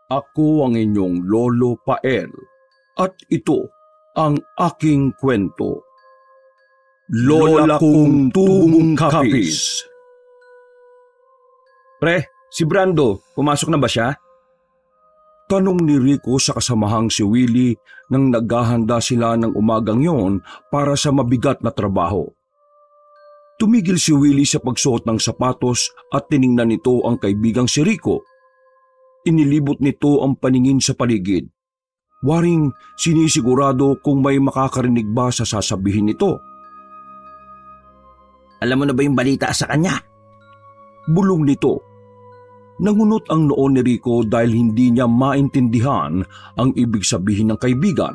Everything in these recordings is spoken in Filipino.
Ako ang inyong Lolo Pael at ito ang aking kwento. Lola kong tubong kapis. Pre, si Brando, pumasok na ba siya? Tanong ni Rico sa kasamahang si Willie nang naghahanda sila ng umagang yon para sa mabigat na trabaho. Tumigil si Willie sa pagsuot ng sapatos at tiningnan nito ang kaibigang si Rico. Inilibot nito ang paningin sa paligid. Waring sinisigurado kung may makakarinig ba sa sasabihin nito. Alam mo na ba yung balita sa kanya? Bulong nito. Nangunot ang noo ni Rico dahil hindi niya maintindihan ang ibig sabihin ng kaibigan.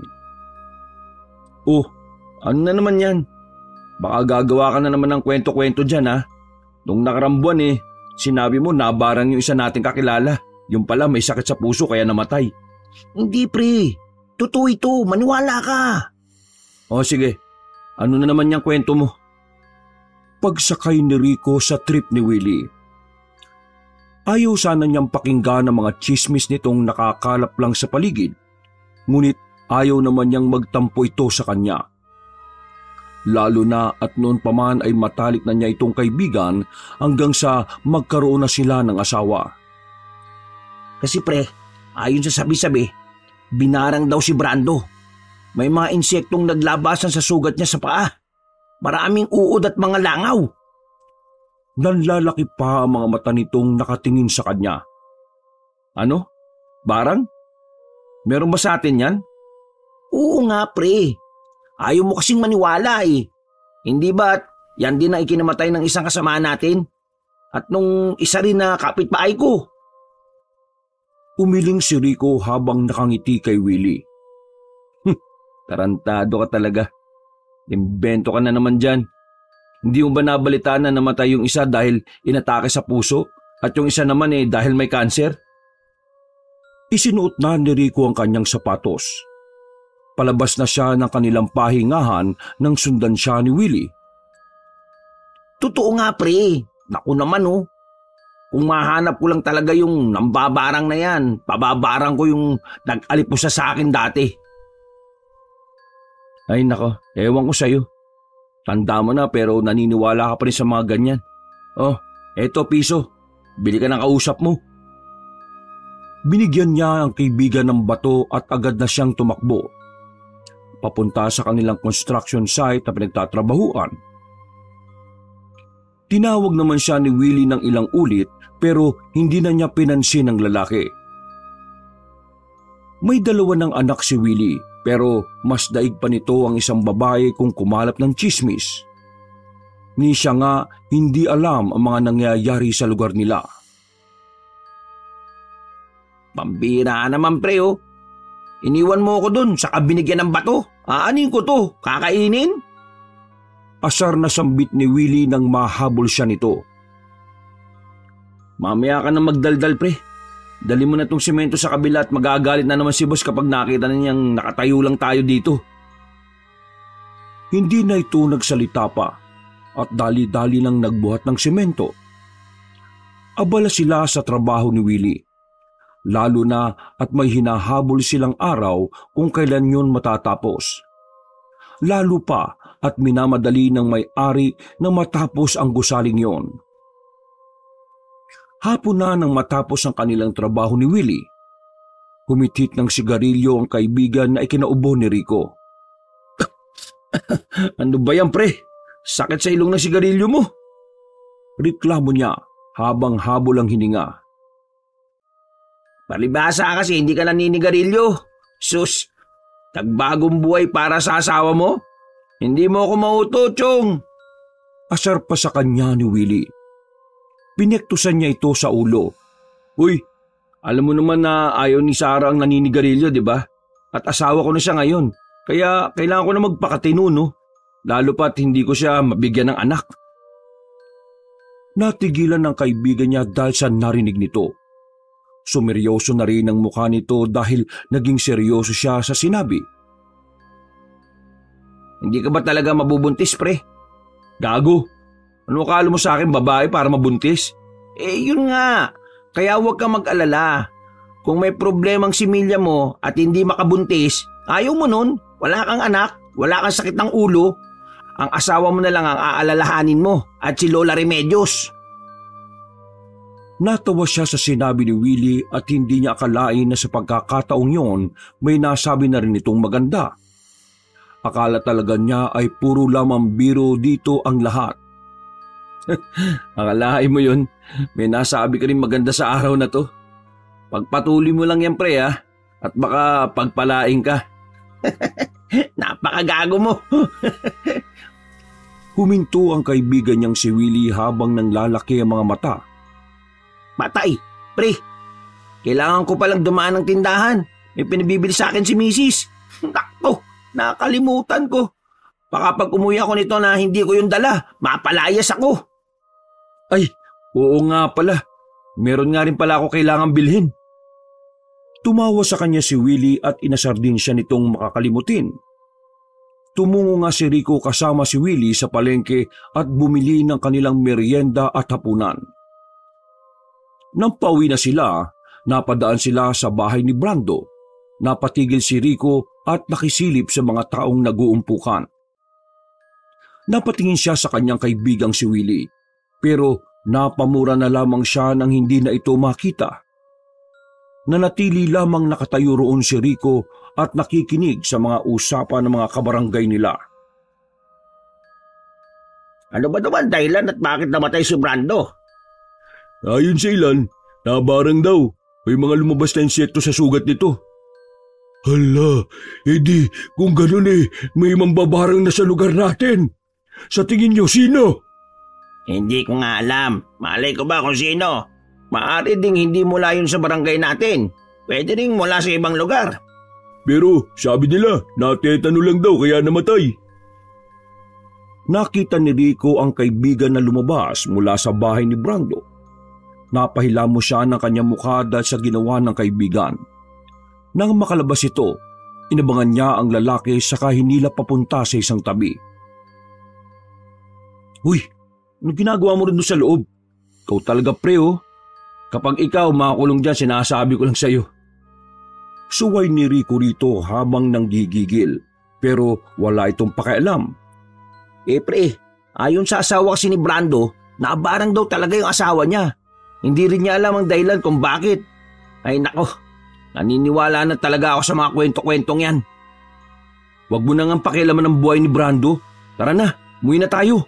Oh, ano na naman yan? Baka gagawa ka na naman ng kwento-kwento dyan ha. Nung nakarang buwan sinabi mo nabarang yung isa nating kakilala. Yung pala may sakit sa puso kaya namatay. Hindi pre, totoo ito, maniwala ka. O sige, ano na naman yung kwento mo? Pagsakay ni Rico sa trip ni Willie. Ayaw sana niyang pakinggan ang mga chismis nitong nakakalap lang sa paligid, ngunit ayaw naman niyang magtampo ito sa kanya. Lalo na at noon pa man ay matalik na niya itong kaibigan hanggang sa magkaroon na sila ng asawa. Kasi pre, ayon sa sabi-sabi, binarang daw si Brando. May mga insektong naglabasan sa sugat niya sa paa. Maraming uod at mga langaw. Nanlalaki pa ang mga mata nitong nakatingin sa kanya. Ano? Barang? Meron ba sa atin yan? Oo nga pre. Ayaw mo kasing maniwala eh. Hindi ba't yan din ang ikinamatay ng isang kasama natin? At nung isa rin na kapitbahay ko. Umiling si Rico habang nakangiti kay Willie. Tarantado ka talaga. Imbento ka na naman dyan. Hindi mo ba nabalitaan na namatay yung isa dahil inatake sa puso at yung isa naman dahil may kanser? Isinuot na ni Rico ang kanyang sapatos. Palabas na siya ng kanilang pahingahan nang sundan siya ni Willie. Totoo nga pre. Naku naman Kung mahanap ko lang talaga yung nambabarang na yan, pababarang ko yung nag-alipusa sa akin dati. Ay nako, ewan ko sa'yo. Tanda mo na pero naniniwala ka pa rin sa mga ganyan. Oh, eto piso. Bili ka ng kausap mo. Binigyan niya ang kaibigan ng bato at agad na siyang tumakbo. Papunta sa kanilang construction site na pinagtatrabahuan. Tinawag naman siya ni Willie ng ilang ulit pero hindi na niya pinansin ang lalaki. May dalawa ng anak si Willie pero mas daig pa nito ang isang babae kung kumalap ng chismis. Ni siya nga hindi alam ang mga nangyayari sa lugar nila. Pambira naman pre Iniwan mo ako dun sa kabinigyan ng bato. Aanin ko to, kakainin? Asar na sambit ni Willie nang mahabol siya nito. Mamaya ka na magdaldal pre. Dali mo na tong simento sa kabila at magagalit na naman si boss kapag nakita na niyang nakatayo lang tayo dito. Hindi na ito nagsalita pa at dali-dali lang nagbuhat ng simento. Abala sila sa trabaho ni Willie. Lalo na at may hinahabol silang araw kung kailan yun matatapos. Lalo pa at minamadali ng may-ari na matapos ang gusaling yon. Hapon na nang matapos ang kanilang trabaho ni Willie. Humitit ng sigarilyo ang kaibigan na ikinaubo ni Rico. Ano ba yan pre? Sakit sa ilong ng sigarilyo mo. Reklamo niya habang habol ang hininga. Palibasa kasi hindi ka naninigarilyo. Sus, tagbagong buhay para sa asawa mo? Hindi mo ako mauto, Chong. Asar pa sa kanya ni Willie. Pinektusan niya ito sa ulo. Uy, alam mo naman na ayaw ni Sarah ang naninigarilyo, di ba? At asawa ko na siya ngayon. Kaya kailangan ko na magpakatino, no? Lalo pa't hindi ko siya mabigyan ng anak. Natigilan ng kaibigan niya dahil sa narinig nito. Sumeryoso na rin ang mukha nito dahil naging seryoso siya sa sinabi. Hindi ka ba talaga mabubuntis, pre? Gago. Ano akala mo sa akin babae para mabuntis? Yun nga. Kaya huwag kang mag-alala. Kung may problemang similya mo at hindi makabuntis, ayaw mo nun, wala kang anak, wala kang sakit ng ulo, ang asawa mo na lang ang aalalahanin mo at si Lola Remedios. Natawa siya sa sinabi ni Willie at hindi niya akalain na sa pagkakataong yon may nasabi na rin itong maganda. Akala talaga niya ay puro lamang biro dito ang lahat. Akalain mo yun, may nasabi ka rin maganda sa araw na to. Pagpatuloy mo lang yan pre ha, at baka pagpalain ka. Napakagago mo. Huminto ang kaibigan niyang si Willie habang nanglalaki ang mga mata. Patay, pre. Kailangan ko palang dumaan ng tindahan. May pinabibili sa akin si Mrs. Nako, nakalimutan ko. Baka pag umuwi ako nito na hindi ko yung dala, mapalayas ako. Ay, oo nga pala. Meron nga rin pala ako kailangang bilhin. Tumawa sa kanya si Willie at inasar din siya nitong makakalimutin. Tumungo nga si Rico kasama si Willie sa palengke at bumili ng kanilang merienda at hapunan. Nang pauwi na sila, napadaan sila sa bahay ni Brando. Napatigil si Rico at nakisilip sa mga taong nag-uumpukan. Napatingin siya sa kanyang kaibigang si Willie, pero napamura na lamang siya nang hindi na ito makita. Nanatili lamang nakatayo roon si Rico at nakikinig sa mga usapan ng mga kabarangay nila. Ano ba naman dahilan at bakit namatay si Brando? Ayon sa ilan, nabarang daw. May mga lumabas na insekto sa sugat nito. Hala, edi kung ganun may mambabarang na sa lugar natin. Sa tingin niyo, sino? Hindi ko nga alam. Malay ko ba kung sino? Maaari ding hindi mula yun sa barangay natin. Pwede ring mula sa ibang lugar. Pero sabi nila, natetano lang daw kaya namatay. Nakita ni Rico ang kaibigan na lumabas mula sa bahay ni Brando. Napahilamo siya ng kanyang mukha dahil sa ginawa ng kaibigan. Nang makalabas ito, inabangan niya ang lalaki saka hinila papunta sa isang tabi. Uy, anong ginagawa mo rin doon sa loob? Ikaw talaga pre oh. Kapag ikaw makakulong dyan, sinasabi ko lang sa'yo. Suway ni Rico rito habang nanggigigil, pero wala itong pakialam. Pre, ayon sa asawa kasi ni Brando, nabarang daw talaga yung asawa niya. Hindi rin niya alam ang dahilan kung bakit. Ay nako, naniniwala na talaga ako sa mga kwento-kwentong yan. Huwag mo nang pakialaman ng buhay ni Brando. Tara na, umuwi na tayo.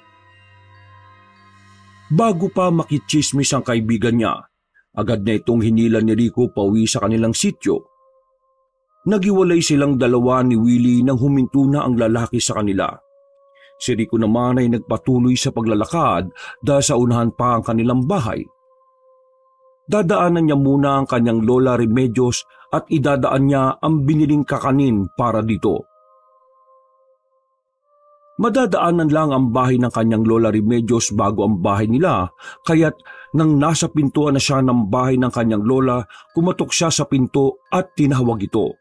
Bago pa makichismis ang kaibigan niya, agad na itong hinila ni Rico pauwi sa kanilang sityo. Nagiwalay silang dalawa ni Willie nang huminto na ang lalaki sa kanila. Si Rico naman ay nagpatuloy sa paglalakad dahil sa unahan pa ang kanilang bahay. Dadaanan niya muna ang kanyang Lola Remedios at idadaan niya ang biniling kakanin para dito. Madadaanan lang ang bahay ng kanyang Lola Remedios bago ang bahay nila, kaya't nang nasa pintuan na siya ng bahay ng kanyang lola, kumatok siya sa pinto at tinawag ito.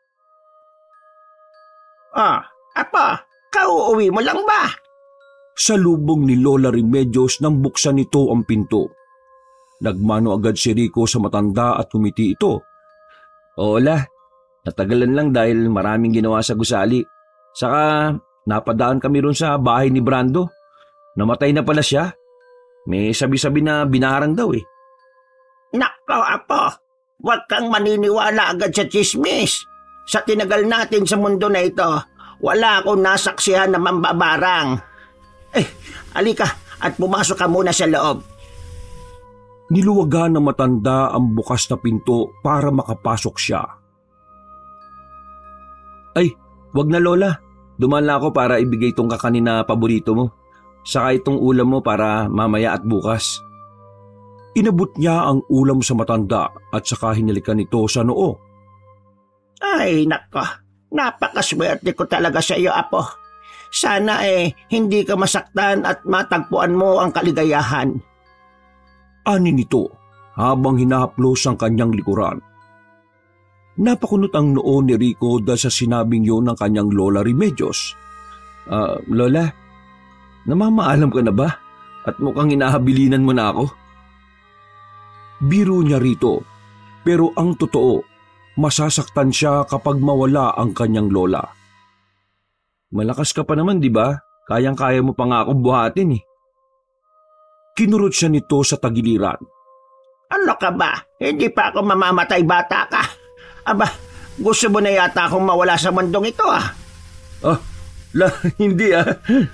Apa, kauuwi mo lang ba? Salubong ni Lola Remedios nang buksan nito ang pinto. Nagmano agad si Rico sa matanda at kumiti ito. Ola, natagalan lang dahil maraming ginawa sa gusali. Saka napadaan kami ron sa bahay ni Brando. Namatay na pala siya. May sabi-sabi na binarang daw eh. Nako apo, huwag kang maniniwala agad sa chismis. Sa tinagal natin sa mundo na ito, wala akong nasaksihan na mambabarang. Alika at pumasok ka muna sa loob. Niluwagan ng matanda ang bukas na pinto para makapasok siya. Ay, wag na lola. Dumaan lang ako para ibigay itong kakanin na paborito mo. Saka itong ulam mo para mamaya at bukas. Inabot niya ang ulam sa matanda at saka hinalikan ito sa noo. Ay nako, napakaswerte ko talaga sa iyo apo. Sana hindi ka masaktan at matagpuan mo ang kaligayahan. Ani nito habang hinahaplos ang kanyang likuran. Napakunot ang noo ni Rico dahil sa sinabing yun ng kanyang Lola Remedios. Lola, namamaalam ka na ba? At mukhang hinahabilinan mo na ako? Biro niya rito, pero ang totoo, masasaktan siya kapag mawala ang kanyang lola. Malakas ka pa naman, di ba? Kayang-kaya mo pa nga akong buhatin eh. Kinurot siya nito sa tagiliran. Ano ka ba? Hindi pa ako mamamatay, bata ka. Aba, gusto mo na yata akong mawala sa mundong ito ah. Hindi ah.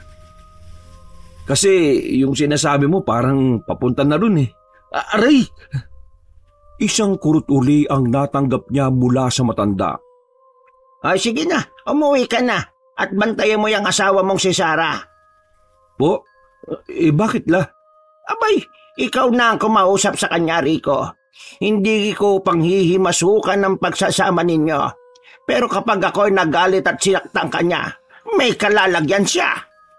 Kasi yung sinasabi mo parang papunta na ron eh. Aray! Isang kurot uli ang natanggap niya mula sa matanda. Ay sige na, umuwi ka na at bantayan mo yung asawa mong si Sarah. Po? Bakit la? Abay, ikaw na ang kumausap sa kanya, Rico. Hindi ko panghihimasukan ng pagsasama ninyo. Pero kapag ako'y nagalit at sinaktan kanya, may kalalagyan siya.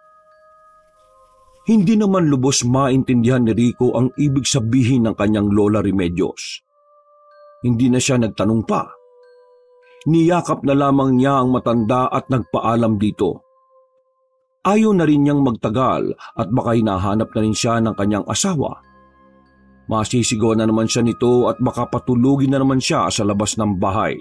Hindi naman lubos maintindihan ni Rico ang ibig sabihin ng kanyang Lola Remedios. Hindi na siya nagtanong pa. Niyakap na lamang niya ang matanda at nagpaalam dito. Ayaw na rin niyang magtagal at baka hinahanap na rin siya ng kanyang asawa. Masisigaw na naman siya nito at baka patulugin na naman siya sa labas ng bahay.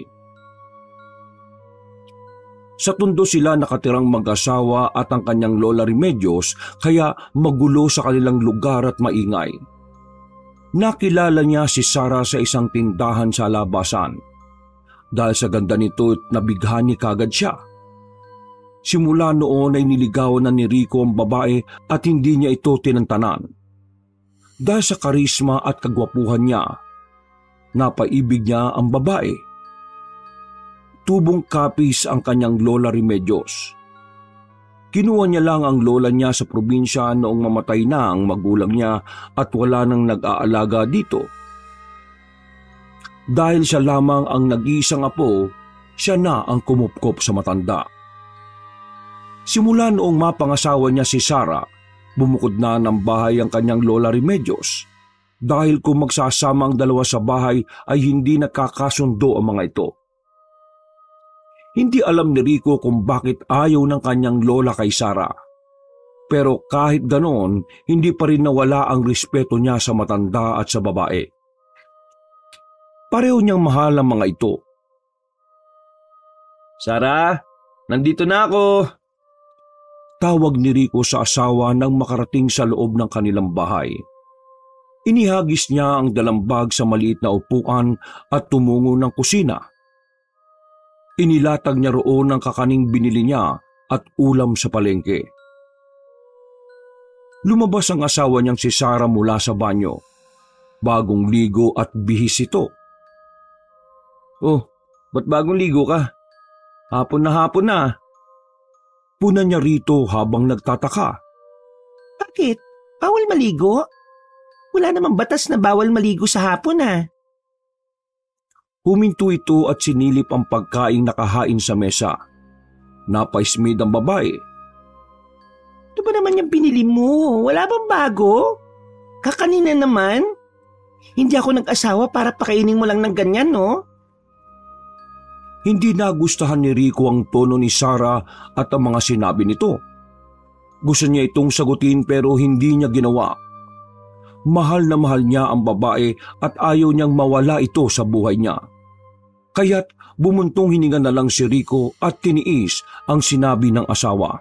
Sa Tondo sila nakatirang mag-asawa at ang kanyang Lola Remedios kaya magulo sa kanilang lugar at maingay. Nakilala niya si Sarah sa isang tindahan sa labasan. Dahil sa ganda nito nabighani kagad siya. Simula noon ay niligawan na ni Rico ang babae at hindi niya ito tinantanan. Dahil sa karisma at kagwapuhan niya, napaibig niya ang babae. Tubong kapis ang kanyang Lola Remedios. Kinuha niya lang ang lola niya sa probinsya noong mamatay na ang magulang niya at wala nang nag-aalaga dito. Dahil siya lamang ang nag-iisang apo, siya na ang kumupkop sa matanda. Simula noong mapangasawa niya si Sarah, bumukod na ng bahay ang kanyang Lola Remedios. Dahil kung magsasama ang dalawa sa bahay ay hindi nakakasundo ang mga ito. Hindi alam ni Rico kung bakit ayaw ng kanyang lola kay Sarah. Pero kahit ganoon, hindi pa rin nawala ang respeto niya sa matanda at sa babae. Pareho niyang mahal ang mga ito. Sarah, nandito na ako. Tawag ni Rico sa asawa nang makarating sa loob ng kanilang bahay. Inihagis niya ang dalambag sa maliit na upuan at tumungo ng kusina. Inilatag niya roon ang kakaning binili niya at ulam sa palengke. Lumabas ang asawa niyang si Sarah mula sa banyo. Bagong ligo at bihis ito. Oh, ba't bagong ligo ka? Hapon na. Puna niya rito habang nagtataka. Bakit? Bawal maligo? Wala namang batas na bawal maligo sa hapon ah. Huminto ito at sinilip ang pagkaing nakahain sa mesa. Napaismid ang babae. Ito ba naman yung binili mo? Wala bang bago? Kakanina naman? Hindi ako nag-asawa para pakainin mo lang ng ganyan, no? Hindi nagustuhan ni Rico ang tono ni Sarah at ang mga sinabi nito. Gusto niya itong sagutin pero hindi niya ginawa. Mahal na mahal niya ang babae at ayaw niyang mawala ito sa buhay niya. Kaya't bumuntong hininga na lang si Rico at tiniis ang sinabi ng asawa.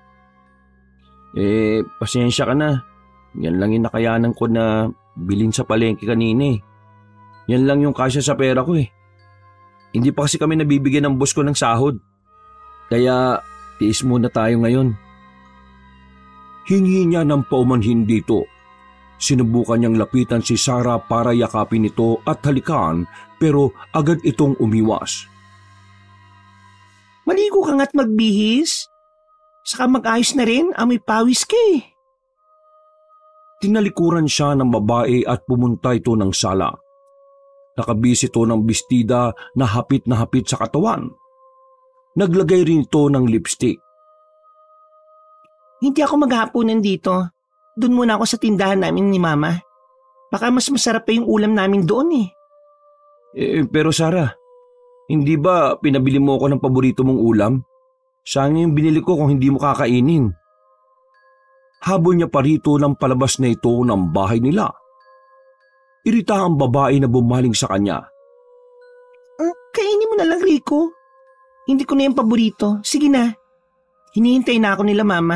Pasensya ka na. Yan lang yung nakayanan ko na bilhin sa palengke kanina eh. Yan lang yung kasya sa pera ko eh. Hindi pa kasi kami nabibigyan ng boss ko ng sahod. Kaya tiis muna tayo ngayon. Hingi niya ng paumanhin dito. Sinubukan niyang lapitan si Sarah para yakapin ito at halikan pero agad itong umiwas. Maligo ka nga't magbihis. Saka mag-ayos na rin, amoy pawis ka eh. Tinalikuran siya ng babae at pumunta ito ng sala. Nakabis ito ng bestida na hapit sa katawan. Naglagay rin ito ng lipstick. Hindi ako maghahaponan dito. Doon muna ako sa tindahan namin ni Mama. Baka mas masarap pa yung ulam namin doon eh. Pero Sarah, hindi ba pinabili mo ako ng paborito mong ulam? Saan yung binili ko kung hindi mo kakainin? Habol niya pa rito ng palabas na ito ng bahay nila. Irita ang babae na bumaling sa kanya. Kainin mo na lang, Rico. Hindi ko na yung paborito. Sige na. Hinihintay na ako nila, Mama.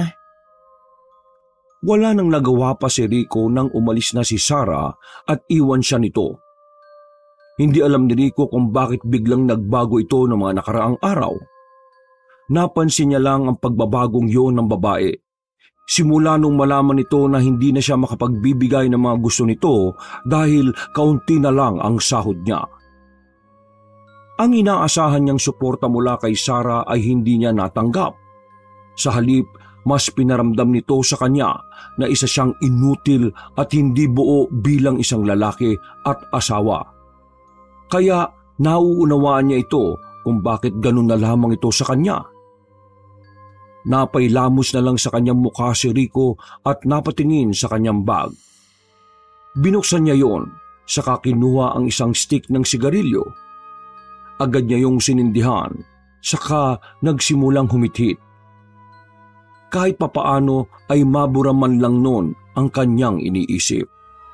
Wala nang nagawa pa si Rico nang umalis na si Sarah at iwan siya nito. Hindi alam ni Rico kung bakit biglang nagbago ito ng mga nakaraang araw. Napansin niya lang ang pagbabagong yon ng babae. Simula nung malaman nito na hindi na siya makapagbibigay ng mga gusto nito dahil kaunti na lang ang sahod niya. Ang inaasahan niyang suporta mula kay Sarah ay hindi niya natanggap. Sa halip, mas pinaramdam nito sa kanya na isa siyang inutil at hindi buo bilang isang lalaki at asawa. Kaya nauunawaan niya ito kung bakit ganun na lamang ito sa kanya. Napailamos na lang sa kanyang mukha si Rico at napatingin sa kanyang bag. Binuksan niya yon, saka kinuha ang isang stick ng sigarilyo. Agad niya yung sinindihan, saka nagsimulang humithit. Kahit papaano ay mabura man lang noon ang kanyang iniisip.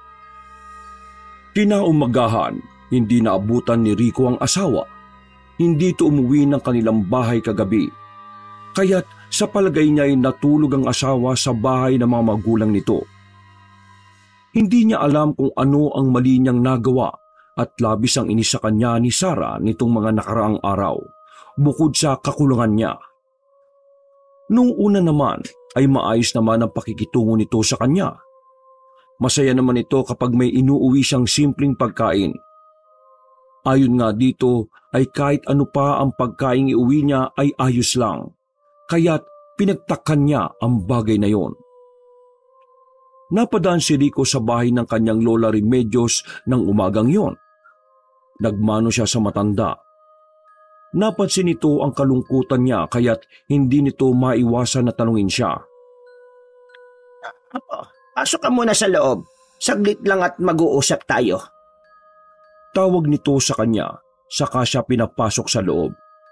Kinaumagahan, hindi naabutan ni Rico ang asawa. Hindi ito umuwi ng kanilang bahay kagabi. Kaya't sa palagay niya ay natulog ang asawa sa bahay ng mga magulang nito. Hindi niya alam kung ano ang mali niyang nagawa at labis ang inis sa kanya ni Sarah nitong mga nakaraang araw, bukod sa kakulangan niya. Nung una naman ay maayos naman ang pakikitungo nito sa kanya. Masaya naman ito kapag may inuuwi siyang simpleng pagkain. Ayon nga dito ay kahit ano pa ang pagkain iuwi niya ay ayos lang, kaya't pinagtakpan niya ang bagay na yon. Napadaan si Rico sa bahay ng kanyang lola Remedios ng umagang yon. Nagmano siya sa matanda. Napansin nito ang kalungkutan niya kaya't hindi nito maiwasan na tanungin siya. Apo, pasok ka muna sa loob. Saglit lang at mag-uusap tayo. Tawag nito sa kanya, saka siya pinapasok sa loob.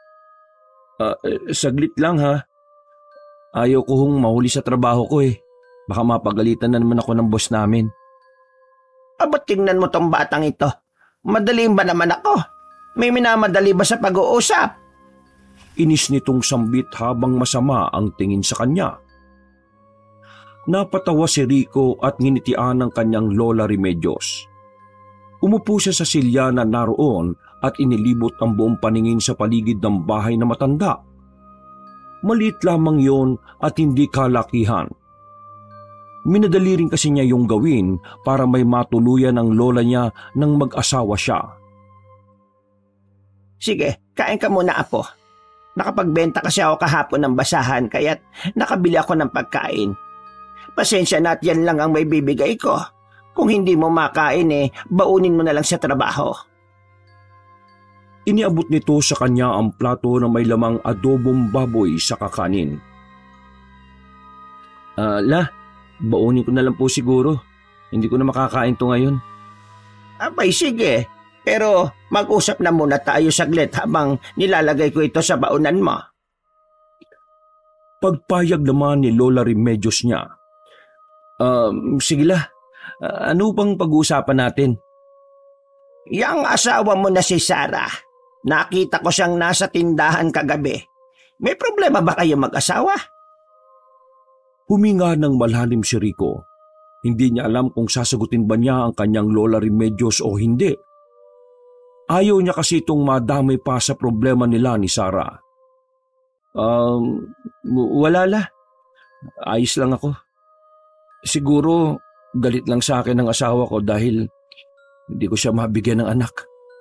Saglit lang ha. Ayaw ko hong mahuli sa trabaho ko eh. Baka mapagalitan na naman ako ng boss namin. Aba, tingnan mo tong batang ito. Madaling ba naman ako? May minamadali ba sa pag-uusap? Inis nitong sambit habang masama ang tingin sa kanya. Napatawa si Rico at nginitian ng kanyang lola Remedios. Umupo siya sa silya na naroon at inilibot ang buong paningin sa paligid ng bahay na matanda. Maliit lamang yon at hindi kalakihan. Minadali rin kasi niya yung gawin para may matuluyan ang lola niya nang mag-asawa siya. Sige, kain ka muna, apo. Nakapagbenta kasi ako kahapon ng basahan kaya't nakabili ako ng pagkain. Pasensya na at yan lang ang may bibigay ko. Kung hindi mo makain baunin mo na lang sa trabaho. Iniabot nito sa kanya ang plato na may lamang adobong baboy sa kakanin. Baunin ko na lang po siguro. Hindi ko na makakain to ngayon. Abay, sige. Pero mag-usap na muna tayo saglit habang nilalagay ko ito sa baunan mo. Pagpayag naman ni Lola Remedios niya. Sige la. Ano bang pag-uusapan natin? Yang asawa mo na si Sarah. Nakita ko siyang nasa tindahan kagabi. May problema ba kayo mag-asawa? Huminga ng malalim si Rico. Hindi niya alam kung sasagutin ba niya ang kanyang Lola Remedios o hindi. Ayaw niya kasi itong madamay pa sa problema nila ni Sarah. Wala la. Ayos lang ako. Siguro galit lang sa akin ang asawa ko dahil hindi ko siya mabigyan ng anak.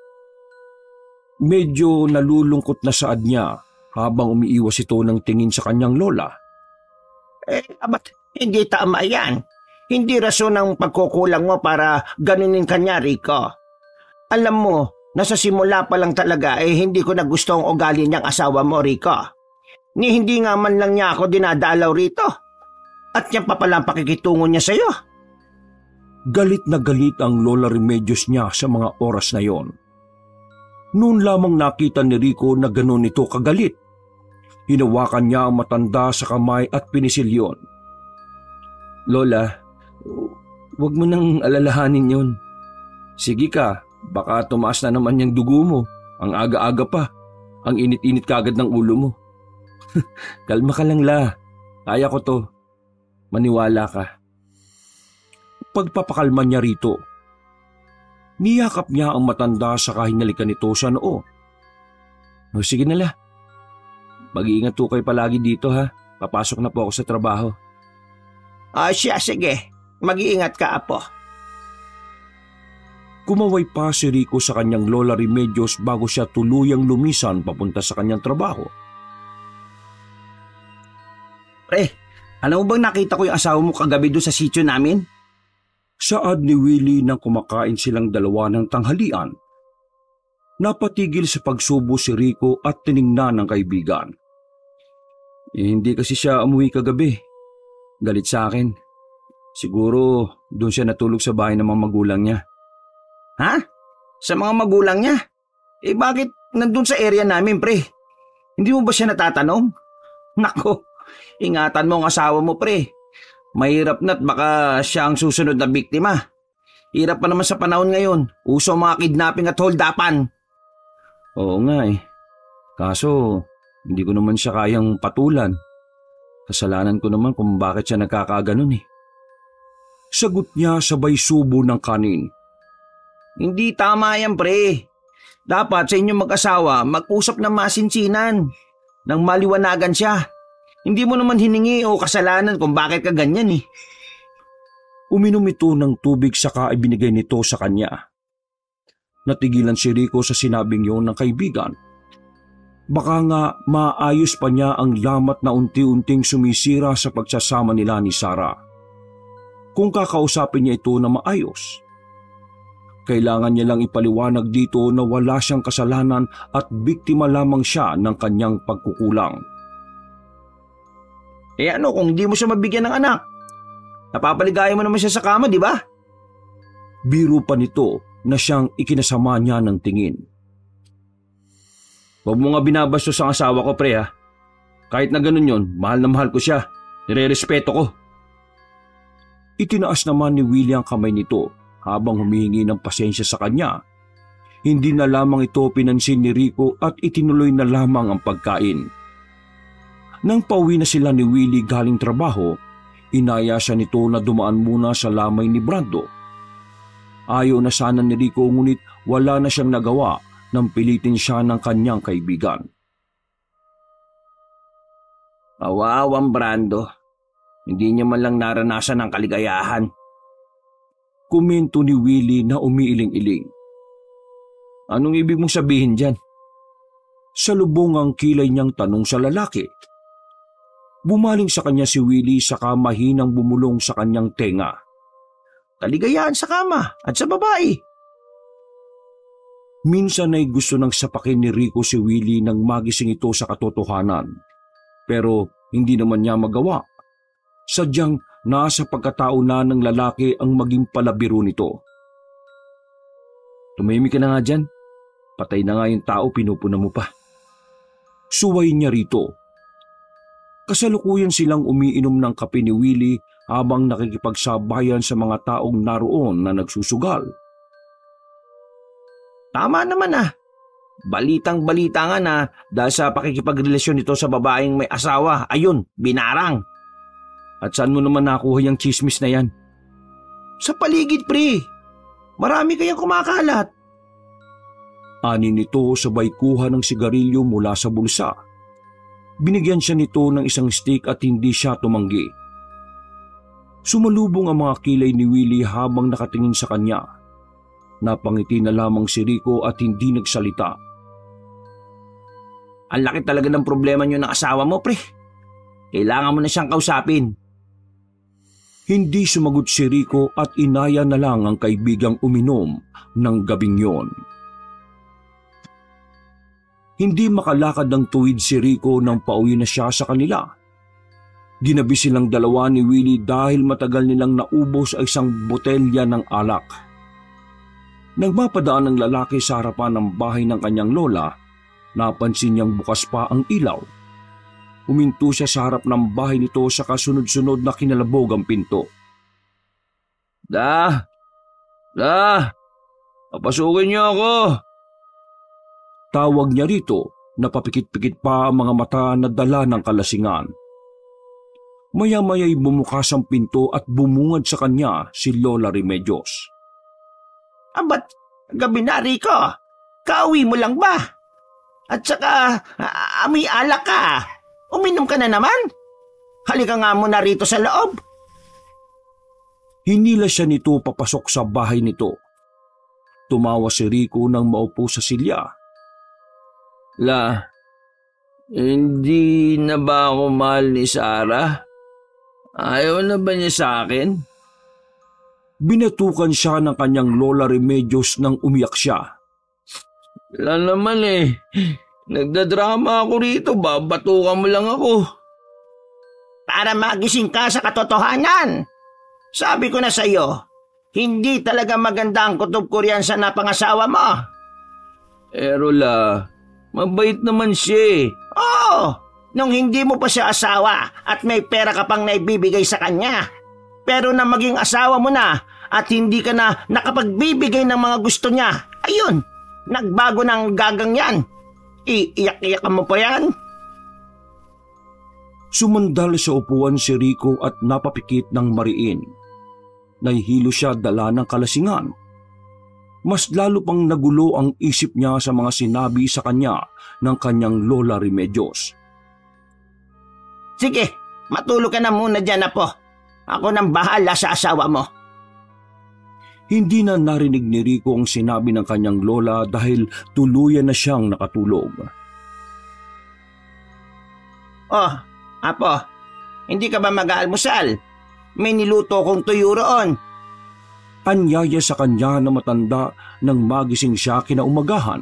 Medyo nalulungkot na saad niya habang umiiwas ito ng tingin sa kanyang lola. Abat, hindi tama yan. Hindi rason ang pagkukulang mo para ganunin kanya, Rico. Alam mo, nasa simula pa lang talaga hindi ko na gusto ang ugali niyang asawa mo, Rico. Hindi nga man lang niya ako dinadalaw rito. At yan pa pala ang pakikitungo niya sa'yo. Galit na galit ang Lola Remedios niya sa mga oras na yon. Noon lamang nakita ni Rico na gano'n ito kagalit. Hinawakan niya ang matanda sa kamay at pinisilyon. Lola, huwag mo nang alalahanin yon. Sige ka, baka tumaas na naman yung dugo mo. Ang aga-aga pa. Ang init-init kagad ng ulo mo. Kalma ka lang la. Kaya ko to. Maniwala ka. Pagpapakalma niya rito. Niyakap niya ang matanda sa kahinalikan nito sa noo. O sige na la. Mag-iingat to kayo palagi dito ha. Papasok na po ako sa trabaho. Siya, sige. Mag-iingat ka, apo. Kumaway pa si Rico sa kanyang Lola Remedios bago siya tuluyang lumisan papunta sa kanyang trabaho. Pre, alam mo bang nakita ko yung asawa mo kagabi doon sa sitio namin? Saad ni Willie nang kumakain silang dalawa ng tanghalian. Napatigil sa pagsubo si Rico at tiningnan ng kaibigan. Hindi kasi siya umuwi kagabi. Galit sa akin. Siguro doon siya natulog sa bahay ng mga magulang niya. Ha? Sa mga magulang niya? Bakit nandun sa area namin, pre? Hindi mo ba siya natatanong? Nako, ingatan mo ang asawa mo, pre. Mahirap na't baka siya ang susunod na biktima. Hirap pa naman sa panahon ngayon. Uso ang mga kidnapping at holdapan. Oo nga eh. Kaso, hindi ko naman siya kayang patulan. Kasalanan ko naman kung bakit siya nagkakaganon eh. Sagot niya sabay subo ng kanin. Hindi tama yan, pre. Dapat sa inyong mag-asawa, mag-usap ng masinsinan. Nang maliwanagan siya. Hindi mo naman hiningi o kasalanan kung bakit ka ganyan eh. Uminom ito ng tubig saka ibinigay nito sa kanya. Natigilan si Rico sa sinabing yun ng kaibigan. Baka nga maayos pa niya ang lamat na unti-unting sumisira sa pagsasama nila ni Sarah. Kung kakausapin niya ito na maayos. Kailangan niya lang ipaliwanag dito na wala siyang kasalanan at biktima lamang siya ng kanyang pagkukulang. Ano kung hindi mo siya mabigyan ng anak? Napapaligaya mo naman siya sa kama, di ba? Biro pa nito na siyang ikinasama niya ng tingin. Huwag mo nga binabastos ang asawa ko, pre ha. Kahit na ganun yun, mahal na mahal ko siya. Nire-respeto ko. Itinaas naman ni Willie ang kamay nito habang humihingi ng pasensya sa kanya. Hindi na lamang ito pinansin ni Rico at itinuloy na lamang ang pagkain. Nang pauwi na sila ni Willie galing trabaho, inaya siya nito na dumaan muna sa lamay ni Brando. Ayaw na sana ni Rico ngunit wala na siyang nagawa nang pilitin siya ng kanyang kaibigan. Awawang Brando. Hindi niya man lang naranasan ang kaligayahan. Komento ni Willie na umiiling-iling. Anong ibig mong sabihin dyan? Salubong ang kilay niyang tanong sa lalaki. Bumaling sa kanya si Willie saka mahinang bumulong sa kanyang tenga. Kaligayahan sa kama at sa babae. Minsan ay gusto nang sapakin ni Rico si Willie nang magising ito sa katotohanan. Pero hindi naman niya magawa. Sadyang nasa pagkatao na ng lalaki ang maging palabiro nito. Tumahimik ka na nga dyan. Patay na nga yung tao, pinupuna mo pa. Suway niya rito. Kasalukuyan silang umiinom ng kape ni Willie habang nakikipagsabayan sa mga taong naroon na nagsusugal. Tama naman ah. Balitang-balita nga na dahil sa pakikipagrelasyon nito sa babaeng may asawa, ayun, binarang. At saan mo naman nakuha yung chismis na yan? Sa paligid, pre. Marami kayang kumakalat. Ani nito sabay kuha ng sigarilyo mula sa bulsa. Binigyan siya nito ng isang stick at hindi siya tumanggi. Sumalubong ang mga kilay ni Willie habang nakatingin sa kanya. Napangiti na lamang si Rico at hindi nagsalita. Ang laki talaga ng problema niyo ng asawa mo, pre. Kailangan mo na siyang kausapin. Hindi sumagot si Rico at inaya na lang ang kaibigang uminom ng gabing yon. Hindi makalakad ng tuwid si Rico nang pauwi na siya sa kanila. Ginabi silang dalawa ni Willie dahil matagal nilang naubos ang isang botelya ng alak. Nang mapadaan ng lalaki sa harapan ng bahay ng kanyang lola, napansin niyang bukas pa ang ilaw. Huminto siya sa harap ng bahay nito sa kasunod-sunod na kinalabog ang pinto. Papasukin niyo ako! Tawag niya rito na papikit-pikit pa ang mga mata na dala ng kalasingan. Maya-maya'y bumukas ang pinto at bumungad sa kanya si Lola Remedios. Ba't gabi na, Rico? Kauwi mo lang ba? At saka, amoy alak ka. Uminom ka na naman? Halika nga muna rito sa loob. Hinila siya nito papasok sa bahay nito. Tumawa si Rico nang maupo sa silya. Hindi na ba ako mahal ni Sarah? Ayaw na ba niya sa akin? Binatukan siya ng kanyang Lola Remedios nang umiyak siya. Wala naman Nagdadrama ako rito, babatukan mo lang ako. Para magising ka sa katotohanan. Sabi ko na sa iyo, hindi talaga maganda ang kutob kuryansa na pangasawa mo. Pero mabait naman siya. Oo, nung hindi mo pa siya asawa at may pera ka pang naibibigay sa kanya. Pero na maging asawa mo na at hindi ka na nakapagbibigay ng mga gusto niya, ayun, nagbago ng gagang yan. Iiyak-iyakan mo pa yan? Sumandal sa upuan si Rico at napapikit ng mariin. Nahihilo siya dala ng kalasingan. Mas lalo pang nagulo ang isip niya sa mga sinabi sa kanya ng kanyang Lola Remedios. Sige, matulog ka na muna dyan, Apo. Ako nang bahala sa asawa mo. Hindi na narinig ni Rico ang sinabi ng kanyang lola dahil tuluyan na siyang nakatulog. Oh, Apo, hindi ka ba mag-aalmusal? May niluto kong tuyo roon. Anyaya sa kanya na matanda nang magising siya kinaumagahan.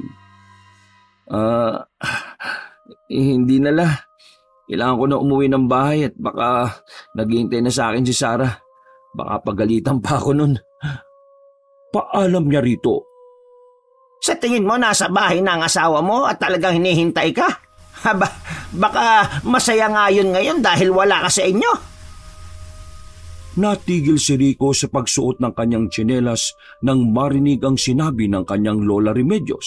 Hindi na Kailangan ko na umuwi ng bahay at baka naghihintay na sa akin si Sarah. Baka pagalitan pa ako nun. Paalam niya rito. Sa tingin mo nasa bahay na ang asawa mo at talagang hinihintay ka? Baka masaya nga yun ngayon dahil wala ka sa inyo. Natigil si Rico sa pagsuot ng kanyang tsinelas nang marinig ang sinabi ng kanyang Lola Remedios.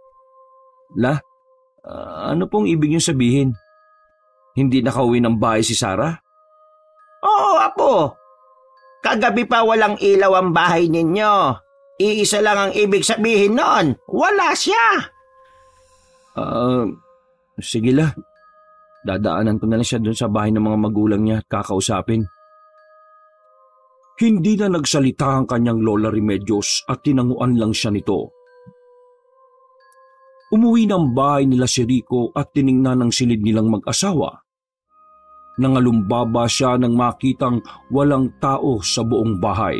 Ano pong ibig niyong sabihin? Hindi nakauwi ng bahay si Sarah? Oo, Apo. Kagabi pa walang ilaw ang bahay ninyo. Iisa lang ang ibig sabihin noon. Wala siya. Sige la. Dadaanan ko na lang siya doon sa bahay ng mga magulang niya at kakausapin. Hindi na nagsalita ang kanyang Lola Remedios at tinanguan lang siya nito. Umuwi ng bahay nila si Rico at tiningnan ang silid nilang mag-asawa. Nangalumbaba siya nang makitang walang tao sa buong bahay.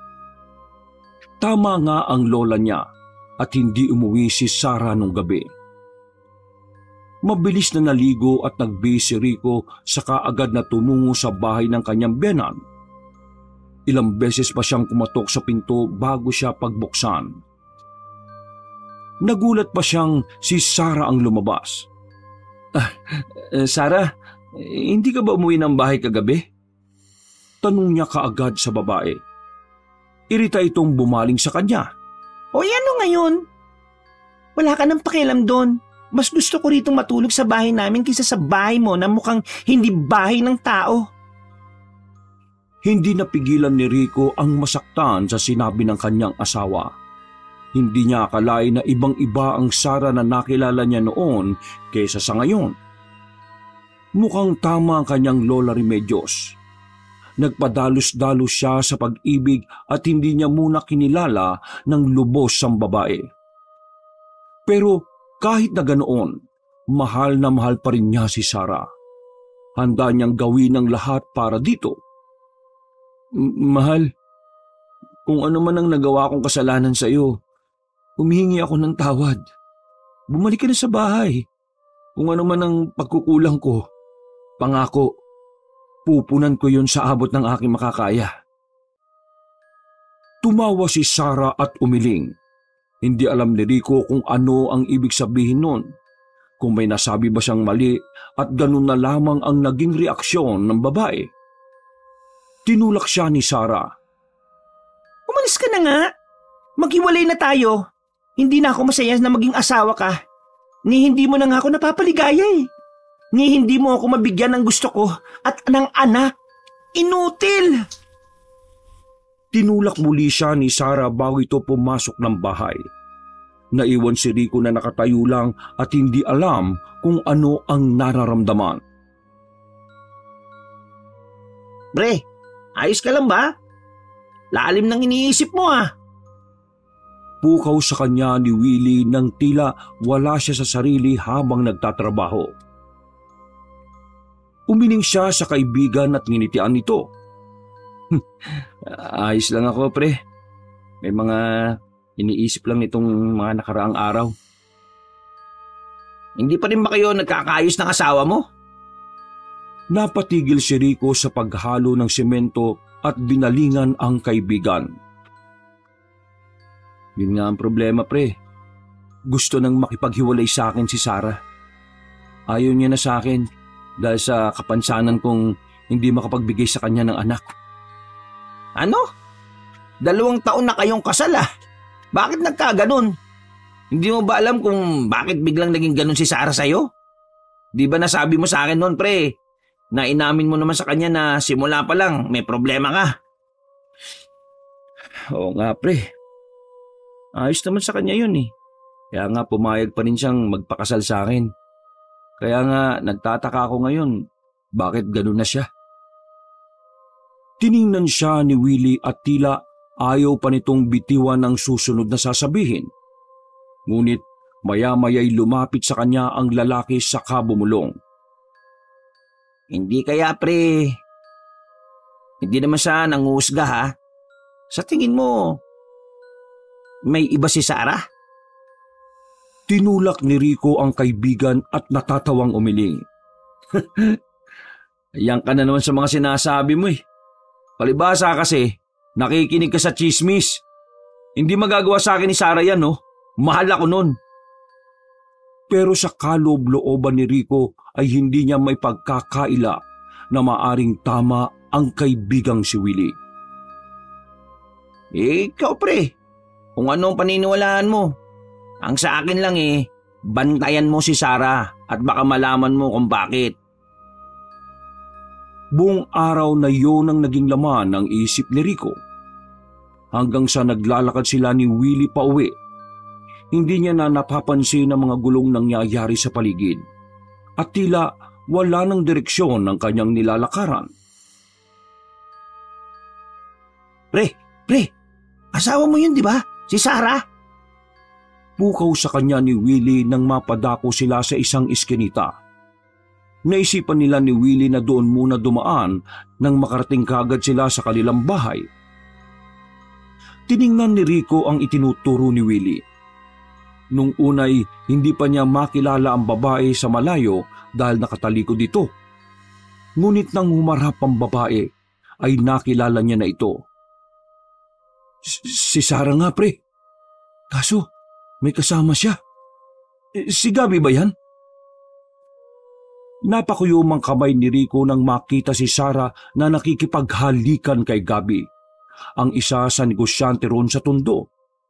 Tama nga ang lola niya at hindi umuwi si Sarah nung gabi. Mabilis na naligo at nagbihis si Rico saka agad na tumungo sa bahay ng kanyang biyenan. Ilang beses pa siyang kumatok sa pinto bago siya pagbuksan. Nagulat pa siyang si Sarah ang lumabas. Sarah, hindi ka ba umuwi ng bahay kagabi? Tanong niya kaagad sa babae. Irita itong bumaling sa kanya. O ano ngayon? Wala ka nang pakialam doon. Mas gusto ko ritong matulog sa bahay namin kaysa sa bahay mo na mukhang hindi bahay ng tao. Hindi napigilan ni Rico ang masaktan sa sinabi ng kanyang asawa. Hindi niya akalain na ibang-iba ang Sarah na nakilala niya noon kaysa sa ngayon. Mukhang tama ang kanyang Lola Remedios. Nagpadalos-dalos siya sa pag-ibig at hindi niya muna kinilala ng lubos ang babae. Pero kahit na ganoon, mahal na mahal pa rin niya si Sarah. Handa niyang gawin ang lahat para dito. Mahal, kung ano man ang nagawa kong kasalanan sa iyo, humihingi ako ng tawad. Bumalik ka na sa bahay. Kung ano man ang pagkukulang ko, pangako, pupunan ko yun sa abot ng aking makakaya. Tumawa si Sarah at umiling. Hindi alam ni Rico kung ano ang ibig sabihin nun. Kung may nasabi ba siyang mali at ganun na lamang ang naging reaksyon ng babae. Tinulak siya ni Sarah. Umalis ka na nga. Maghiwalay na tayo. Hindi na ako masaya na maging asawa ka. Ni hindi mo na nga ako napapaligaya eh. Ni hindi mo ako mabigyan ng gusto ko at ng anak. Inutil! Tinulak muli siya ni Sarah bago ito pumasok ng bahay. Naiwan si Rico na nakatayo lang at hindi alam kung ano ang nararamdaman. Pre, ayos ka lang ba? Lalim ng iniisip mo ah. Pukaw sa kanya ni Willie nang tila wala siya sa sarili habang nagtatrabaho. Umiling siya sa kaibigan at nginitian nito. Ayos lang ako, pre. May mga iniisip lang nitong mga nakaraang araw. Hindi pa rin ba kayo nagkakaayos ng asawa mo? Napatigil si Rico sa paghalo ng semento at binalingan ang kaibigan. Yun nga ang problema, pre. Gusto nang makipaghiwalay sa akin si Sarah. Ayaw niya na sa akin dahil sa kapansanan kong hindi makapagbigay sa kanya ng anak. Ano? 2 taon na kayong kasal ah. Bakit nagkaganon? Hindi mo ba alam kung bakit biglang naging ganon si Sarah sa'yo? Di ba nasabi mo sa akin noon, pre, na inamin mo naman sa kanya na simula pa lang may problema ka? Oo nga, pre. Ayos naman sa kanya yun eh. Kaya nga pumayag pa rin siyang magpakasal sa akin. Kaya nga nagtataka ako ngayon, bakit ganon na siya? Tiningnan siya ni Willie at tila ayaw pa nitong bitiwan ang susunod na sasabihin. Ngunit maya-maya'y lumapit sa kanya ang lalaki sa bumulong. Hindi kaya pre, hindi naman siya nanguhusga ha? Sa tingin mo, may iba si Sarah? Tinulak ni Rico ang kaibigan at natatawang umiling. Ayan ka na naman sa mga sinasabi mo eh. Palibasa kasi, nakikinig ka sa chismis. Hindi magagawa sa akin ni Sarah yan, no? Mahal ako nun. Pero sa kaloob-looban ni Rico ay hindi niya may pagkakaila na maaring tama ang kaibigang si Willie. Ikaw pre, kung anong paniniwalaan mo. Ang sa akin lang bantayan mo si Sarah at baka malaman mo kung bakit. Buong araw na iyon ang naging laman ng isip ni Rico. Hanggang sa naglalakad sila ni Willie pauwi, hindi niya na napapansin ang mga gulong nangyayari sa paligid at tila wala ng direksyon ng kanyang nilalakaran. Pre, asawa mo yun di ba? Si Sarah? Pukaw sa kanya ni Willie nang mapadako sila sa isang iskinita. Naisipan nila ni Willie na doon muna dumaan nang makarating kagad sila sa kanilang bahay. Tiningnan ni Rico ang itinuturo ni Willie. Nung unay, hindi pa niya makilala ang babae sa malayo dahil nakatalikod dito. Ngunit nang humarap ang babae, ay nakilala niya na ito. Si Sarah nga, pre. Kaso, may kasama siya. Si Gabi ba yan? Napakuyumang kamay ni Rico nang makita si Sarah na nakikipaghalikan kay Gabi, ang isa sa negosyante roon sa Tondo.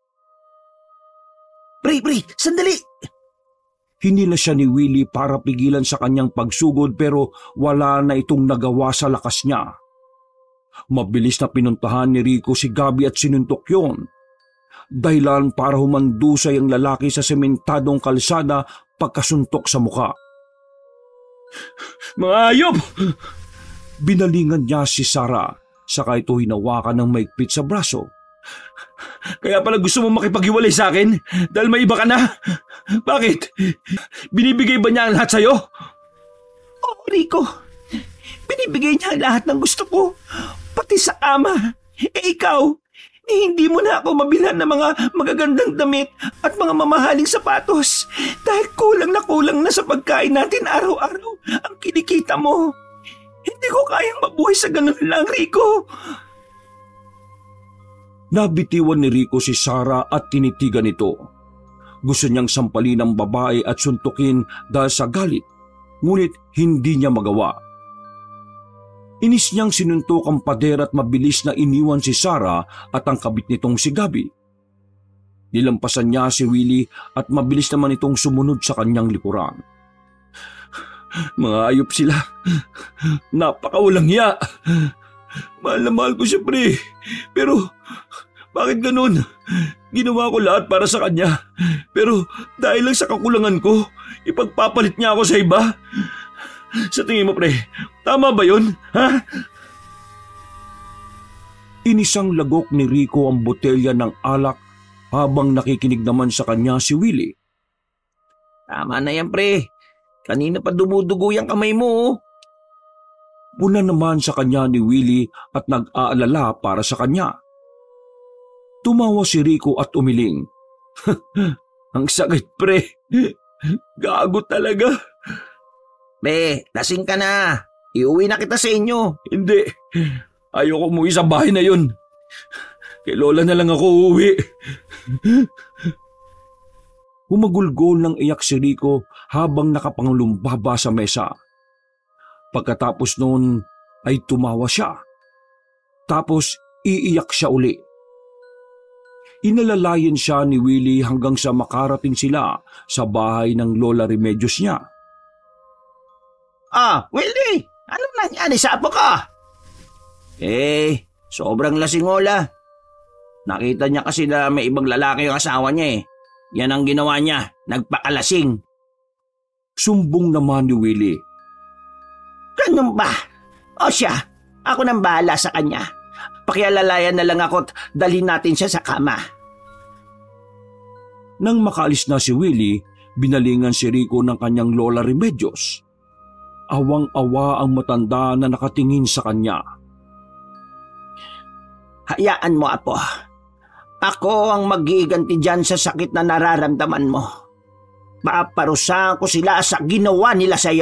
Pre, sandali! Hinila siya ni Willie para pigilan sa kanyang pagsugod pero wala na itong nagawa sa lakas niya. Mabilis na pinuntahan ni Rico si Gabi at sinuntok yun. Dahilan para humandusay ang lalaki sa sementadong kalsada pagkasuntok sa muka. Mga ayop! Binalingan niya si Sarah, saka ito hinawakan ng maigpit sa braso. Kaya pala gusto mo makipaghiwalay sa akin dahil may iba ka na? Bakit? Binibigay ba niya ang lahat sa'yo? Oo, Rico. Binibigay niya ang lahat ng gusto ko, pati sa kama. Ikaw, hindi mo na ako mabilhan ng mga magagandang damit at mga mamahaling sapatos dahil kulang na sa pagkain natin araw-araw ang kinikita mo. Hindi ko kayang mabuhay sa ganun lang, Rico. Nabitiwan ni Rico si Sarah at tinitigan ito. Gusto niyang sampalin ang babae at suntukin dahil sa galit, ngunit hindi niya magawa. Inis niyang sinuntok ang pader at mabilis na iniwan si Sarah at ang kabit nitong si Gabi. Nilampasan niya si Willie at mabilis naman itong sumunod sa kanyang likuran. Mga ayop sila. Napakawalang hiya. Mahal na mahal ko siya, pre. Pero bakit ganun? Ginawa ko lahat para sa kanya. Pero dahil lang sa kakulangan ko, ipagpapalit niya ako sa iba. Sa tingin mo, pre, tama ba yun? Ha? Inisang lagok ni Rico ang botelya ng alak habang nakikinig naman sa kanya si Willie. Tama na yan, pre. Kanina pa dumudugo yung kamay mo. Puna naman sa kanya ni Willie at nag-aalala para sa kanya. Tumawa si Rico at umiling. Ang sakit, pre. Gago talaga. Pre, lasing ka na. Iuwi na kita sa inyo. Hindi. Ayoko umuwi sa bahay na yun. Kay Lola na lang ako uuwi. Humagulgol ng iyak si Rico habang nakapanglumbaba sa mesa. Pagkatapos noon ay tumawa siya. Tapos iiyak siya uli. Inalalayan siya ni Willie hanggang sa makarating sila sa bahay ng Lola Remedios niya. Willie! Anong nangyari sa apo ka? Sobrang lasingola. Nakita niya kasi na may ibang lalaki yung asawa niya eh. Yan ang ginawa niya, nagpakalasing. Sumbong naman ni Willie. Ganun ba? O siya, ako nang bahala sa kanya. Pakialalayan na lang ako at dalhin natin siya sa kama. Nang makaalis na si Willie, binalingan si Rico ng kanyang Lola Remedios. Awang-awa ang matanda na nakatingin sa kanya. Hayaan mo, apo. Ako ang mag-iiganti dyan sa sakit na nararamdaman mo. Paparusahan ko sila sa ginawa nila sa'yo.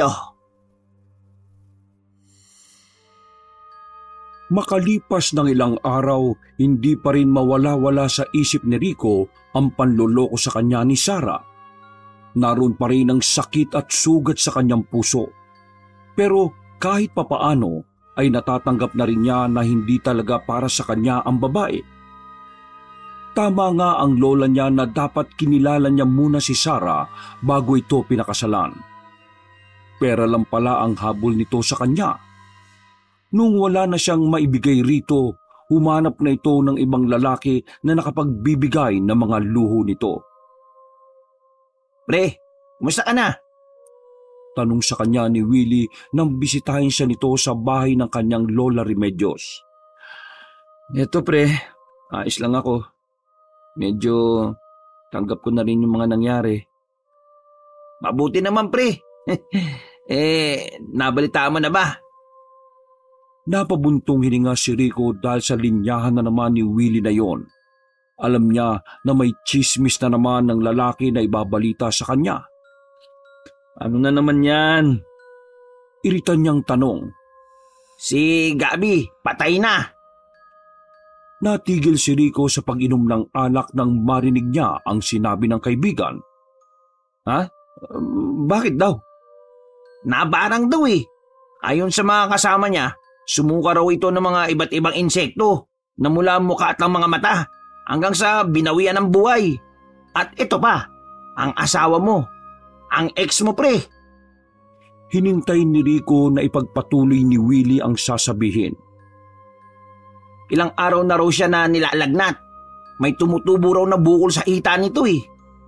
Makalipas ng ilang araw, hindi pa rin mawala-wala sa isip ni Rico ang panloloko sa kanya ni Sarah. Naroon pa rin ang sakit at sugat sa kanyang puso. Pero kahit papaano ay natatanggap na rin niya na hindi talaga para sa kanya ang babae. Tama nga ang lola niya na dapat kinilala niya muna si Sarah bago ito pinakasalan. Pera lang pala ang habol nito sa kanya. Nung wala na siyang maibigay rito, humanap na ito ng ibang lalaki na nakapagbibigay ng mga luho nito. Pre, kumusta ka na? Tanong sa kanya ni Willie nang bisitahin siya nito sa bahay ng kanyang Lola Remedios. Eto pre, ayos lang ako. Medyo tanggap ko na rin yung mga nangyari. Mabuti naman pre. Nabalitaan mo na ba? Napabuntong hininga si Rico dahil sa linyahan na naman ni Willie na yon. Alam niya na may chismis na naman ng lalaki na ibabalita sa kanya. Ano na naman yan? Iritan niyang tanong. Si Gabi, patay na. Natigil si Rico sa pag-inom ng alak nang marinig niya ang sinabi ng kaibigan. Ha? Bakit daw? Nabarang daw eh. Ayon sa mga kasama niya, sumuka raw ito ng mga iba't ibang insekto na mula mukha at ang mga mata hanggang sa binawian ng buhay. At ito pa, ang asawa mo, ang ex mo pre. Hinintay ni Rico na ipagpatuloy ni Willie ang sasabihin. Ilang araw na raw siya na nilalagnat. May tumutubo raw na bukol sa hita nito eh.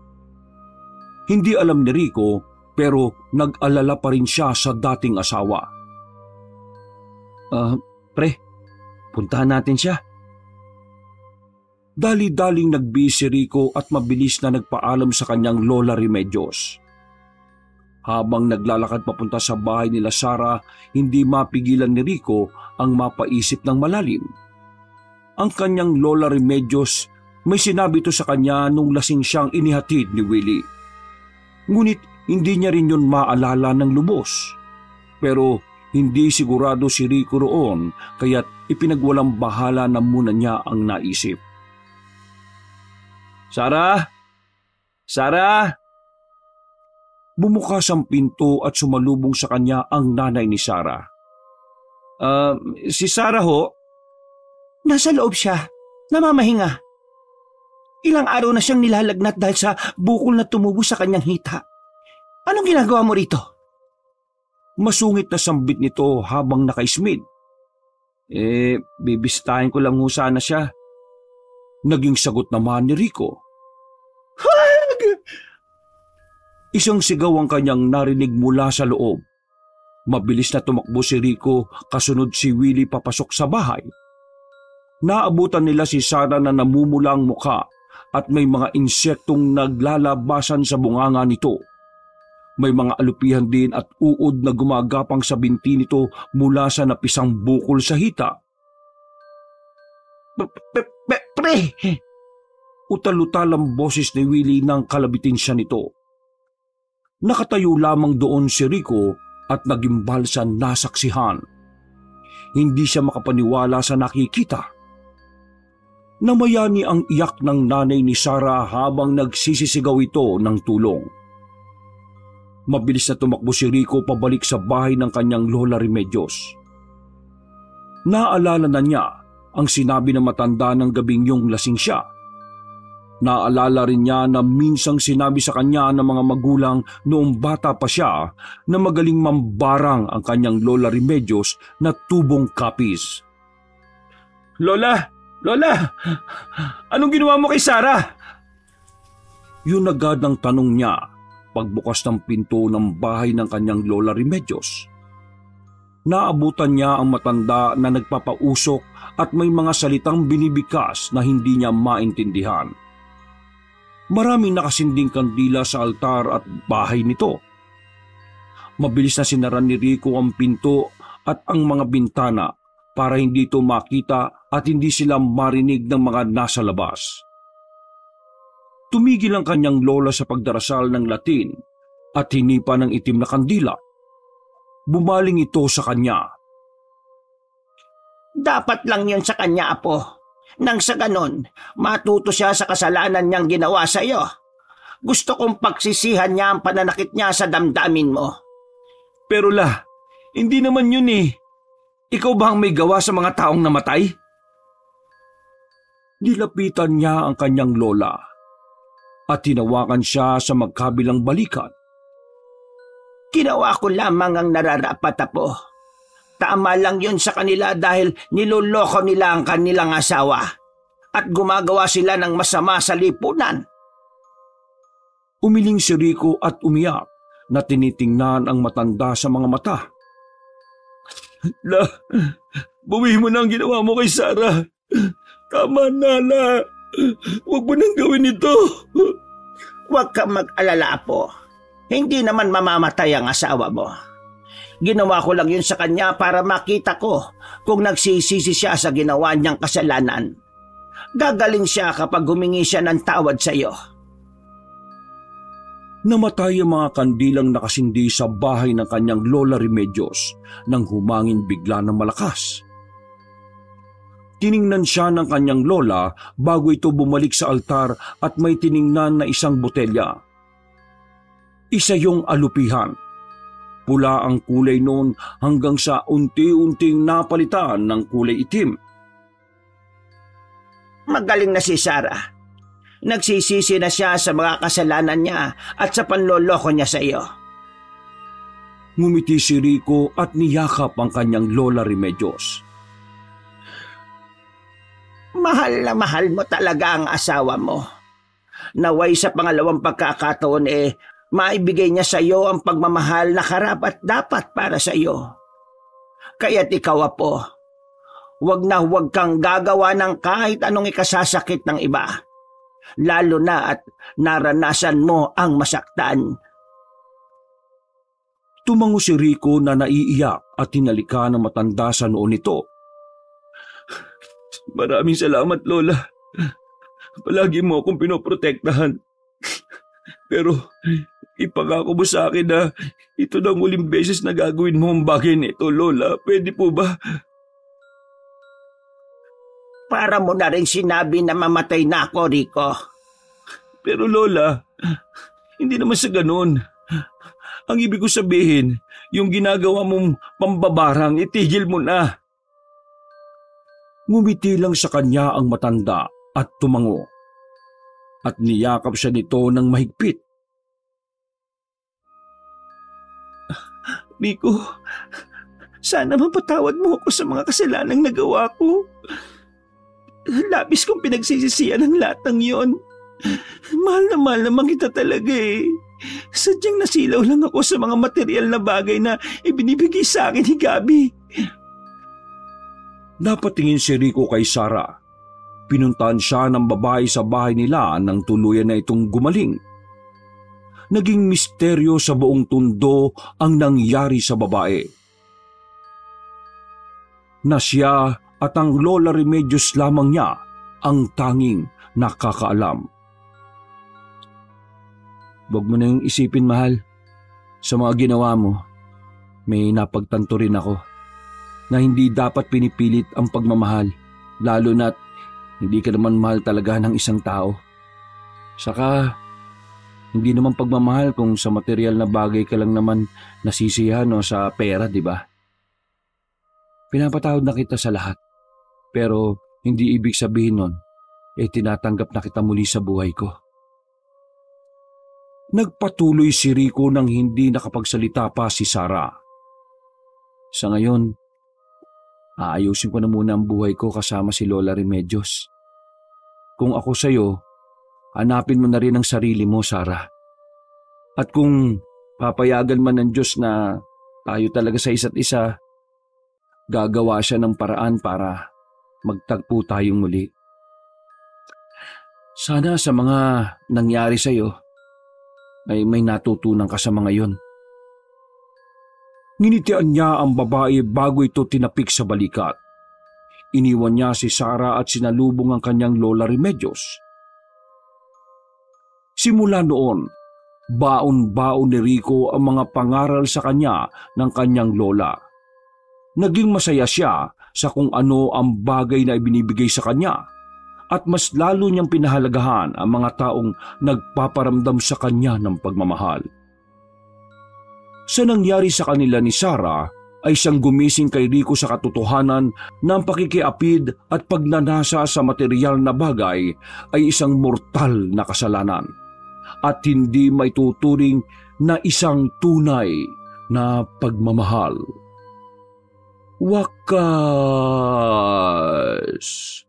Hindi alam ni Rico pero nag-alala pa rin siya sa dating asawa. Pre, puntahan natin siya. Dali-daling nagbihis si Rico at mabilis na nagpaalam sa kanyang Lola Remedios. Habang naglalakad papunta sa bahay nila Sarah, hindi mapigilan ni Rico ang mapaisip ng malalim. Ang kanyang Lola Remedios, may sinabi to sa kanya nung lasing siyang inihatid ni Willie. Ngunit hindi niya rin yun maalala ng lubos. Pero hindi sigurado si Rico roon kaya't ipinagwalang bahala na muna niya ang naisip. Sarah? Sarah? Bumukas ang pinto at sumalubong sa kanya ang nanay ni Sarah. Si Sarah ho? Nasa loob siya, namamahinga. Ilang araw na siyang nilalagnat dahil sa bukol na tumubo sa kanyang hita. Anong ginagawa mo rito? Masungit na sambit nito habang naka-smid. Bibisitahin ko lang ho sana siya. Naging sagot naman ni Rico. Hag! Isang sigaw ang kanyang narinig mula sa loob. Mabilis na tumakbo si Rico, kasunod si Willie papasok sa bahay. Naabutan nila si Sarah na namumula ang muka at may mga insektong naglalabasan sa bunganga nito. May mga alupihan din at uod na gumagapang sa binti nito mula sa napisang bukol sa hita. Pre! Utal-utal ang boses ni Willie nang kalabitin siya nito. Nakatayo lamang doon si Rico at nagimbal sa nasaksihan. Hindi siya makapaniwala sa nakikita. Namayani ang iyak ng nanay ni Sarah habang nagsisisigaw ito ng tulong. Mabilis na tumakbo si Rico pabalik sa bahay ng kanyang lola Remedios. Naalala na niya ang sinabi ng matanda ng gabing yung lasing siya. Naalala rin niya na minsang sinabi sa kanya ng mga magulang noong bata pa siya na magaling mambarang ang kanyang lola Remedios na tubong kapis. Lola! Lola! Anong ginawa mo kay Sarah? Yun agad ang tanong niya pagbukas ng pinto ng bahay ng kanyang lola Remedios. Naabutan niya ang matanda na nagpapausok at may mga salitang binibikas na hindi niya maintindihan. Maraming nakasinding kandila sa altar at bahay nito. Mabilis na sinaran ni Rico ang pinto at ang mga bintana para hindi ito makita at hindi sila marinig ng mga nasa labas. Tumigil ang kanyang lola sa pagdarasal ng Latin at hinipa ng itim na kandila. Bumaling ito sa kanya. Dapat lang yun sa kanya, apo. Nang sa ganon, matuto siya sa kasalanan niyang ginawa sa iyo. Gusto kong pagsisihan niya ang pananakit niya sa damdamin mo. Pero hindi naman yun eh. Ikaw ba ang may gawa sa mga taong namatay? Nilapitan niya ang kanyang lola at tinawakan siya sa magkabilang balikat. Ginawa ko lamang ang nararapat, apo. Tama lang yun sa kanila dahil niloloko nila ang kanilang asawa at gumagawa sila ng masama sa lipunan. Umiling si Rico at umiyak na tinitingnan ang matanda sa mga mata. Buwihin mo na ang ginawa mo kay Sarah. Tama na, Huwag mo nang gawin ito. Huwag kang mag-alala, apo. Hindi naman mamamatay ang asawa mo. Ginawa ko lang yun sa kanya para makita ko kung nagsisisi siya sa ginawa niyang kasalanan. Gagaling siya kapag humingi siya ng tawad sa iyo. Namatay ang mga kandilang nakasindi sa bahay ng kanyang lola Remedios nang humangin bigla ng malakas. Tiningnan siya ng kanyang lola bago ito bumalik sa altar at may tiningnan na isang botelya. Isa yung alupihan. Pula ang kulay noon hanggang sa unti-unting napalitan ng kulay itim. Magaling na si Sarah. Nagsisisi na siya sa mga kasalanan niya at sa panloloko niya sa iyo. Ngumiti si Rico at niyakap ang kanyang lola Remedios. Mahal na mahal mo talaga ang asawa mo. Naway sa pangalawang pagkakataon maibigay niya sa iyo ang pagmamahal na karapat-dapat para sa iyo. Kaya't ikaw, apo, huwag kang gagawa ng kahit anong ikasasakit ng iba. Lalo na at naranasan mo ang masaktan. Tumango si Rico na naiiyak at tinalika ng matanda sa noo nito. Maraming salamat, Lola. Palagi mo akong pinoprotektahan. Pero ipangako mo sa akin na ito na ang uling beses na gagawin mo ang bagay nito, Lola. Pwede po ba? Para mo na rin sinabi na mamatay na ako, Rico. Pero Lola, hindi naman sa ganun. Ang ibig ko sabihin, yung ginagawa mong pambabarang, itigil mo na. Ngumiti lang sa kanya ang matanda at tumango. at niyakap siya nito ng mahigpit. Rico, sana mapatawad mo ako sa mga kasalanang nagawa ko. Labis kong pinagsisisihan ang lahat ng yon. Mahal naman kita talaga eh. Sadyang nasilaw lang ako sa mga material na bagay na ibinibigay sa akin ni Gabi. Napatingin si Rico kay Sarah. Pinuntahan siya ng babae sa bahay nila nang tuluyan na itong gumaling. Naging misteryo sa buong Tondo ang nangyari sa babae. Na siya at ang Lola Remedios lamang niya ang tanging nakakaalam. Huwag mo na yung isipin, mahal. Sa mga ginawa mo, may napagtanto rin ako na hindi dapat pinipilit ang pagmamahal, lalo na't hindi ka naman mahal talaga ng isang tao. Saka, hindi naman pagmamahal kung sa material na bagay ka lang naman nasisiyahan o sa pera, di ba? Pinapatawad na kita sa lahat. Pero hindi ibig sabihin nun, tinatanggap na kita muli sa buhay ko. Nagpatuloy si Rico nang hindi nakapagsalita pa si Sarah. Sa ngayon, aayusin ko na muna ang buhay ko kasama si Lola Remedios. Kung ako sa'yo, hanapin mo na rin ang sarili mo, Sarah. At kung papayagan man ng Diyos na tayo talaga sa isa't isa, gagawa siya ng paraan para magtagpo tayong muli. Sana sa mga nangyari sa'yo ay may natutunan ka sa mga yon. Nginitian niya ang babae bago ito tinapik sa balikat. Iniwan niya si Sarah at sinalubong ang kanyang Lola Remedios. Simula noon, baon-baon ni Rico ang mga pangaral sa kanya ng kanyang lola. Naging masaya siya sa kung ano ang bagay na ibinibigay sa kanya at mas lalo niyang pinahalagahan ang mga taong nagpaparamdam sa kanya ng pagmamahal. Sa nangyari sa kanila ni Sarah ay siyang gumising kay Rico sa katotohanan na ang pakikiapid at pagnanasa sa material na bagay ay isang mortal na kasalanan at hindi maituturing na isang tunay na pagmamahal. Wakas!